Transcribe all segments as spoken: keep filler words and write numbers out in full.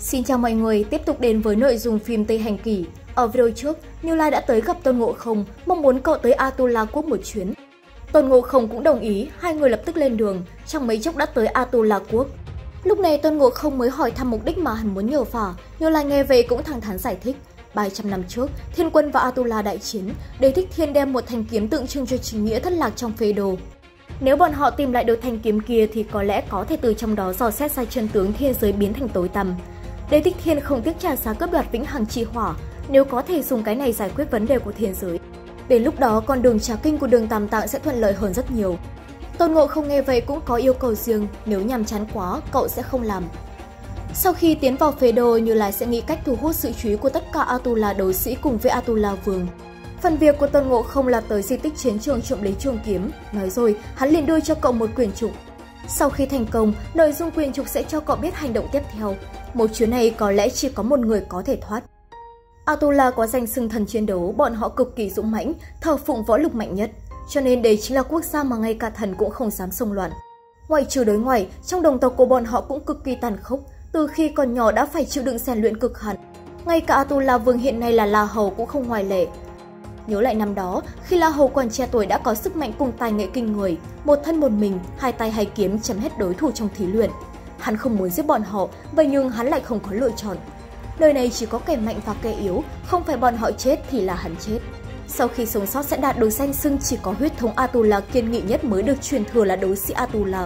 Xin chào mọi người, tiếp tục đến với nội dung phim Tây Hành Kỷ. Ở video trước, Như Lai đã tới gặp Tôn Ngộ Không, mong muốn cậu tới Atula Quốc một chuyến. Tôn Ngộ Không cũng đồng ý, hai người lập tức lên đường, trong mấy chốc đã tới Atula Quốc. Lúc này Tôn Ngộ Không mới hỏi thăm mục đích mà hắn muốn nhờ vả, Như Lai nghe về cũng thẳng thắn giải thích. ba trăm năm trước, Thiên Quân và Atula đại chiến, Đế Thích Thiên đem một thanh kiếm tượng trưng cho chính nghĩa thất lạc trong phế đồ. Nếu bọn họ tìm lại được thanh kiếm kia thì có lẽ có thể từ trong đó dò xét ra chân tướng thiên giới biến thành tối tăm. Đế Thích Thiên không tiếc trả giá cướp đoạt vĩnh hằng chi hỏa, nếu có thể dùng cái này giải quyết vấn đề của thiên giới. Đến lúc đó con đường trà kinh của Đường Tam Tạng sẽ thuận lợi hơn rất nhiều. Tôn Ngộ Không nghe vậy cũng có yêu cầu riêng, nếu nhàm chán quá, cậu sẽ không làm. Sau khi tiến vào phế đồ, Như Lai sẽ nghĩ cách thu hút sự chú ý của tất cả Atula đấu sĩ cùng với Atula Vương. Phần việc của Tôn Ngộ Không là tới di tích chiến trường trộm lấy trường kiếm, nói rồi hắn liền đưa cho cậu một quyển trục. Sau khi thành công, nội dung quyển trục sẽ cho cậu biết hành động tiếp theo. Một chuyến này có lẽ chỉ có một người có thể thoát. Atula có danh xưng thần chiến đấu, bọn họ cực kỳ dũng mãnh, thờ phụng võ lực mạnh nhất, cho nên đây chính là quốc gia mà ngay cả thần cũng không dám xông loạn. Ngoại trừ đối ngoại, trong đồng tộc của bọn họ cũng cực kỳ tàn khốc, từ khi còn nhỏ đã phải chịu đựng rèn luyện cực hạn. Ngay cả Atula Vương hiện nay là La Hầu cũng không ngoại lệ. Nhớ lại năm đó, khi La Hầu còn trẻ tuổi đã có sức mạnh cùng tài nghệ kinh người, một thân một mình, hai tay hai kiếm chém hết đối thủ trong thí luyện. Hắn không muốn giết bọn họ, vậy nhưng hắn lại không có lựa chọn. Đời này chỉ có kẻ mạnh và kẻ yếu, không phải bọn họ chết thì là hắn chết. Sau khi sống sót sẽ đạt được danh xưng chỉ có huyết thống Atula kiên nghị nhất mới được truyền thừa là đấu sĩ Atula.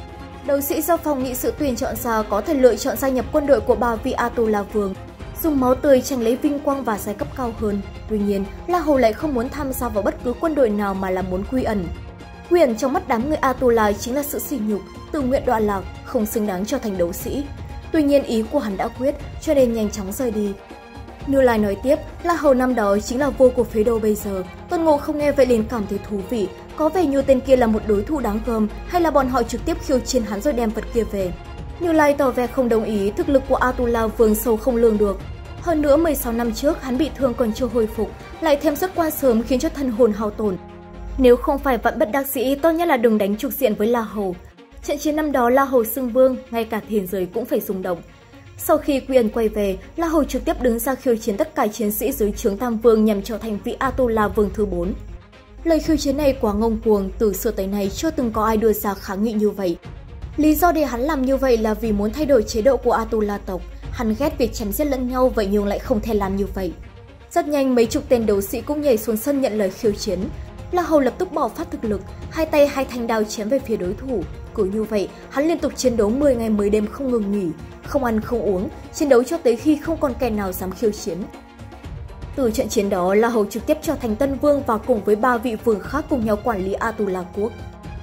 Đấu sĩ do phòng nghị sự tuyển chọn ra có thể lựa chọn gia nhập quân đội của ba vị Atula Vương, dùng máu tươi tranh lấy vinh quang và giai cấp cao hơn. Tuy nhiên, La Hầu lại không muốn tham gia vào bất cứ quân đội nào mà là muốn quy ẩn. Quy ẩn trong mắt đám người Atula chính là sự sỉ nhục, tự nguyện đọa lạc, không xứng đáng trở thành đấu sĩ. Tuy nhiên ý của hắn đã quyết, cho nên nhanh chóng rời đi. Như Lai nói tiếp, La Hầu năm đó chính là vua của phế đồ bây giờ. Tôn Ngộ Không nghe vậy liền cảm thấy thú vị, có vẻ như tên kia là một đối thủ đáng gờm, hay là bọn họ trực tiếp khiêu chiến hắn rồi đem vật kia về. Như Lai tỏ vẻ không đồng ý, thực lực của Atula Vương sâu không lường được. Hơn nữa mười sáu năm trước hắn bị thương còn chưa hồi phục, lại thêm xuất quan sớm khiến cho thân hồn hao tổn. Nếu không phải vạn bất đắc dĩ, tốt nhất là đừng đánh trực diện với La Hầu. Trận chiến năm đó La Hầu xưng vương, ngay cả thiên giới cũng phải rung động. Sau khi Quy Ẩn quay về, La Hầu trực tiếp đứng ra khiêu chiến tất cả chiến sĩ dưới trướng Tam Vương nhằm trở thành vị Atula Vương thứ bốn. Lời khiêu chiến này quá ngông cuồng, từ xưa tới nay chưa từng có ai đưa ra kháng nghị như vậy. Lý do để hắn làm như vậy là vì muốn thay đổi chế độ của Atula tộc. Hắn ghét việc chém giết lẫn nhau, vậy nhưng lại không thể làm như vậy. Rất nhanh mấy chục tên đấu sĩ cũng nhảy xuống sân nhận lời khiêu chiến. La Hầu lập tức bạo phát thực lực, hai tay hai thanh đao chém về phía đối thủ. Cứ như vậy, hắn liên tục chiến đấu mười ngày mười đêm không ngừng nghỉ, không ăn không uống, chiến đấu cho tới khi không còn kẻ nào dám khiêu chiến. Từ trận chiến đó, La Hầu trực tiếp trở thành Tân Vương và cùng với ba vị vương khác cùng nhau quản lý Atula Quốc.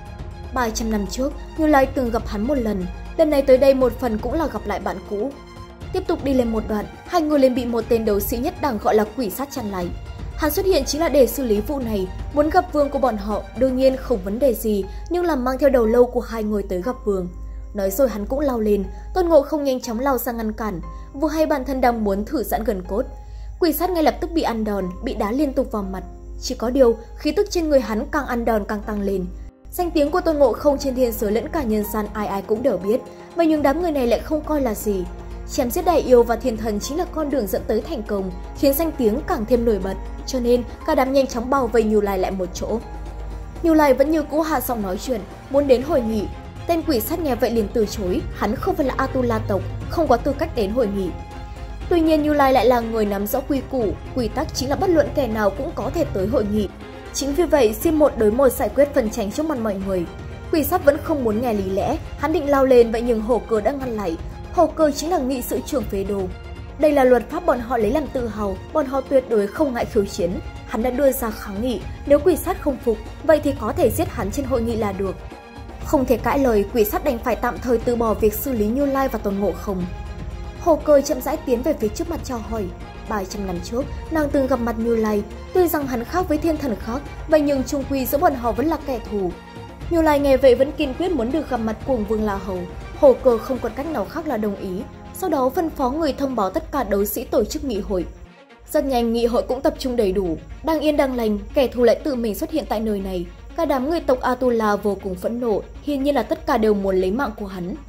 ba trăm năm trước, Như Lai từng gặp hắn một lần, lần này tới đây một phần cũng là gặp lại bạn cũ. Tiếp tục đi lên một đoạn, hai người liền bị một tên đấu sĩ nhất đẳng gọi là Quỷ Sát chặn lại. Hắn xuất hiện chính là để xử lý vụ này, muốn gặp vương của bọn họ, đương nhiên không vấn đề gì, nhưng làm mang theo đầu lâu của hai người tới gặp vương. Nói rồi hắn cũng lao lên, Tôn Ngộ Không nhanh chóng lao ra ngăn cản, vừa hay bản thân đang muốn thử giãn gần cốt. Quỷ Sát ngay lập tức bị ăn đòn, bị đá liên tục vào mặt. Chỉ có điều, khí tức trên người hắn càng ăn đòn càng tăng lên. Danh tiếng của Tôn Ngộ Không trên thiên giới lẫn cả nhân gian ai ai cũng đều biết, vậy nhưng đám người này lại không coi là gì. Chém giết đại yêu và thiên thần chính là con đường dẫn tới thành công, khiến danh tiếng càng thêm nổi bật, cho nên cả đám nhanh chóng bao vây Như Lai lại một chỗ. Như Lai vẫn như cũ hạ giọng nói chuyện, muốn đến hội nghị. Tên Quỷ Sát nghe vậy liền từ chối, hắn không phải là Atula tộc, không có tư cách đến hội nghị. Tuy nhiên Như Lai lại là người nắm rõ quy củ, quy tắc chính là bất luận kẻ nào cũng có thể tới hội nghị. Chính vì vậy, xin một đối một giải quyết phần tranh trước mặt mọi người. Quỷ Sát vẫn không muốn nghe lý lẽ, hắn định lao lên vậy nhưng Hổ Cơ đã ngăn lại. Hổ Cơ chính là nghị sự trưởng phế đồ. Đây là luật pháp bọn họ lấy làm tự hào, bọn họ tuyệt đối không ngại khiêu chiến. Hắn đã đưa ra kháng nghị, nếu Quỷ Sát không phục, vậy thì có thể giết hắn trên hội nghị là được. Không thể cãi lời, Quỷ Sát đành phải tạm thời từ bỏ việc xử lý Như Lai và Tôn Ngộ Không. Hổ Cơ chậm rãi tiến về phía trước mặt chào hỏi. ba trăm năm trước, nàng từng gặp mặt Như Lai, tuy rằng hắn khác với thiên thần khác, vậy nhưng chung quy giữa bọn họ vẫn là kẻ thù. Như Lai nghe vậy vẫn kiên quyết muốn được gặp mặt cùng Vương La Hầu. Hổ Cơ không còn cách nào khác là đồng ý, sau đó phân phó người thông báo tất cả đấu sĩ tổ chức nghị hội. Rất nhanh nghị hội cũng tập trung đầy đủ, đang yên đang lành, kẻ thù lại tự mình xuất hiện tại nơi này. Cả đám người tộc Atula vô cùng phẫn nộ, hiển nhiên là tất cả đều muốn lấy mạng của hắn.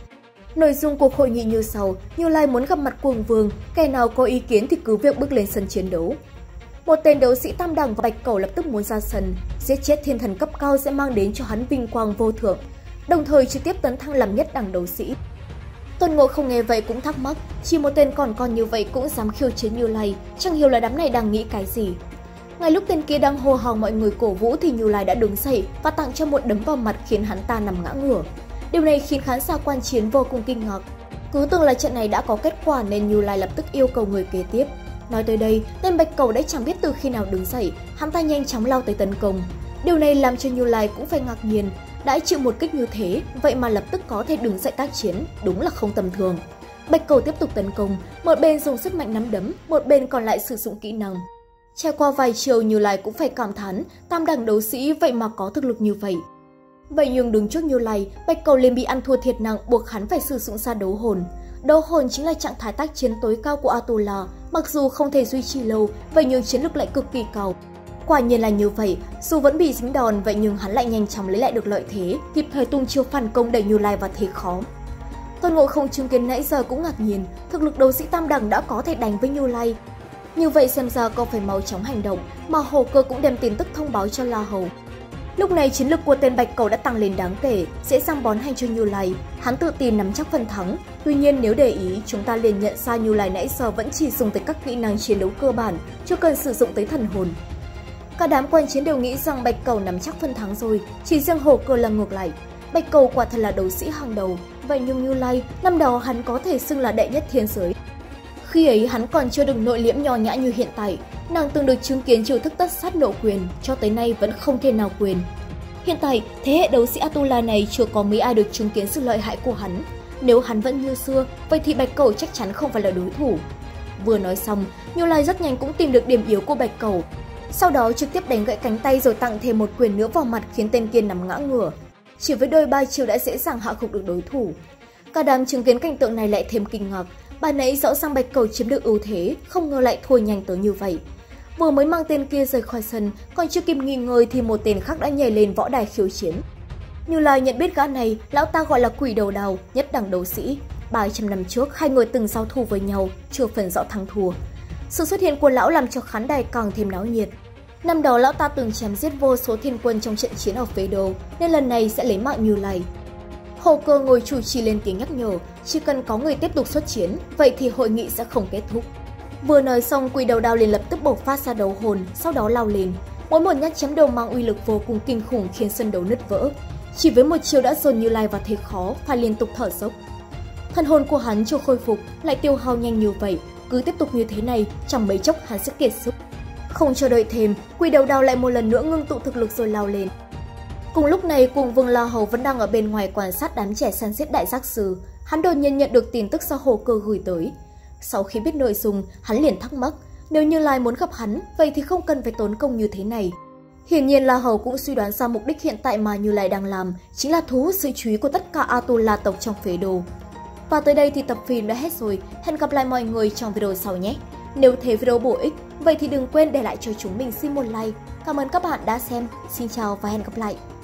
Nội dung cuộc hội nghị như sau, Như Lai muốn gặp mặt Cuồng Vương, kẻ nào có ý kiến thì cứ việc bước lên sân chiến đấu. Một tên đấu sĩ tam đẳng và Bạch Cẩu lập tức muốn ra sân, giết chết thiên thần cấp cao sẽ mang đến cho hắn vinh quang vô thượng, đồng thời trực tiếp tấn thăng làm nhất đẳng đấu sĩ. Tôn Ngộ Không nghe vậy cũng thắc mắc, chỉ một tên còn con như vậy cũng dám khiêu chiến Như Lai, chẳng hiểu là đám này đang nghĩ cái gì. Ngay lúc tên kia đang hô hào mọi người cổ vũ thì Như Lai đã đứng dậy và tặng cho một đấm vào mặt khiến hắn ta nằm ngã ngửa. Điều này khiến khán giả quan chiến vô cùng kinh ngạc. Cứ tưởng là trận này đã có kết quả nên Như Lai lập tức yêu cầu người kế tiếp. Nói tới đây, tên Bạch Cẩu đã chẳng biết từ khi nào đứng dậy, hắn ta nhanh chóng lao tới tấn công. Điều này làm cho Như Lai cũng phải ngạc nhiên, đã chịu một kích như thế, vậy mà lập tức có thể đứng dậy tác chiến, đúng là không tầm thường. Bạch Cẩu tiếp tục tấn công, một bên dùng sức mạnh nắm đấm, một bên còn lại sử dụng kỹ năng. Trải qua vài chiều Như Lai cũng phải cảm thán, tam đẳng đấu sĩ vậy mà có thực lực như vậy. Vậy nhưng đứng trước Như Lai, Bạch Cẩu liền bị ăn thua thiệt nặng, buộc hắn phải sử dụng ra đấu hồn. Đấu hồn chính là trạng thái tác chiến tối cao của Atula, mặc dù không thể duy trì lâu, vậy nhưng chiến lực lại cực kỳ cao. Quả nhiên là như vậy, dù vẫn bị dính đòn vậy nhưng hắn lại nhanh chóng lấy lại được lợi thế, kịp thời tung chiêu phản công đẩy Như Lai vào thế khó. Tôn Ngộ Không chứng kiến nãy giờ cũng ngạc nhiên, thực lực đấu sĩ tam đẳng đã có thể đánh với Như Lai. Như vậy xem ra có phải mau chóng hành động, mà Hổ Cơ cũng đem tin tức thông báo cho La Hầu. Lúc này chiến lực của tên Bạch Cẩu đã tăng lên đáng kể, dễ dàng bón hành cho Như Lai, hắn tự tin nắm chắc phần thắng. Tuy nhiên nếu để ý, chúng ta liền nhận ra Như Lai nãy giờ vẫn chỉ dùng tới các kỹ năng chiến đấu cơ bản, chưa cần sử dụng tới thần hồn. Cả đám quan chiến đều nghĩ rằng Bạch Cẩu nắm chắc phần thắng rồi, chỉ riêng Hổ Cơ là ngược lại. Bạch Cẩu quả thật là đấu sĩ hàng đầu, vậy nhưng Như Lai, năm đó hắn có thể xưng là đệ nhất thiên giới. Khi ấy hắn còn chưa được nội liễm nho nhã như hiện tại, nàng từng được chứng kiến chiêu thức tất sát nộ quyền, cho tới nay vẫn không thể nào quên. Hiện tại, thế hệ đấu sĩ Atula này chưa có mấy ai được chứng kiến sự lợi hại của hắn. Nếu hắn vẫn như xưa, vậy thì Bạch Cẩu chắc chắn không phải là đối thủ. Vừa nói xong, Như Lai rất nhanh cũng tìm được điểm yếu của Bạch Cẩu. Sau đó trực tiếp đánh gãy cánh tay rồi tặng thêm một quyền nữa vào mặt khiến tên kia nằm ngã ngửa. Chỉ với đôi ba chiêu đã dễ dàng hạ gục được đối thủ. Cả đám chứng kiến cảnh tượng này lại thêm kinh ngạc. Bà nãy rõ ràng Bạch Cẩu chiếm được ưu thế, không ngờ lại thua nhanh tới như vậy. Vừa mới mang tên kia rời khỏi sân, còn chưa kịp nghỉ ngơi thì một tên khác đã nhảy lên võ đài khiêu chiến. Như Lai nhận biết gã này, lão ta gọi là Quỷ Đầu Đào, nhất đẳng đấu sĩ. ba trăm năm trước, hai người từng giao thủ với nhau, chưa phần rõ thắng thua. Sự xuất hiện của lão làm cho khán đài càng thêm náo nhiệt. Năm đó lão ta từng chém giết vô số thiên quân trong trận chiến ở Phế Đô, nên lần này sẽ lấy mạng Như Lai. Hổ Cơ ngồi chủ trì lên tiếng nhắc nhở, chỉ cần có người tiếp tục xuất chiến, vậy thì hội nghị sẽ không kết thúc. Vừa nói xong, Quỷ Đầu Đao liền lập tức bộc phát ra đấu hồn, sau đó lao lên. Mỗi một nhát chém đầu mang uy lực vô cùng kinh khủng khiến sân đấu nứt vỡ. Chỉ với một chiêu đã dồn Như Lai vào thế khó, phải liên tục thở dốc. Thần hồn của hắn chưa khôi phục, lại tiêu hao nhanh như vậy, cứ tiếp tục như thế này, chẳng mấy chốc hắn sẽ kiệt sức. Không chờ đợi thêm, Quỷ Đầu Đao lại một lần nữa ngưng tụ thực lực rồi lao lên. Cùng lúc này, Cuồng Vương La Hầu vẫn đang ở bên ngoài quan sát đám trẻ săn giết đại giác sư. Hắn đột nhiên nhận được tin tức do Hổ Cơ gửi tới. Sau khi biết nội dung, hắn liền thắc mắc, nếu Như Lai muốn gặp hắn, vậy thì không cần phải tốn công như thế này. Hiển nhiên La Hầu cũng suy đoán ra mục đích hiện tại mà Như Lai đang làm, chính là thu hút sự chú ý của tất cả Atula tộc trong Phế Đô. Và tới đây thì tập phim đã hết rồi, hẹn gặp lại mọi người trong video sau nhé. Nếu thấy video bổ ích, vậy thì đừng quên để lại cho chúng mình xin một like. Cảm ơn các bạn đã xem, xin chào và hẹn gặp lại.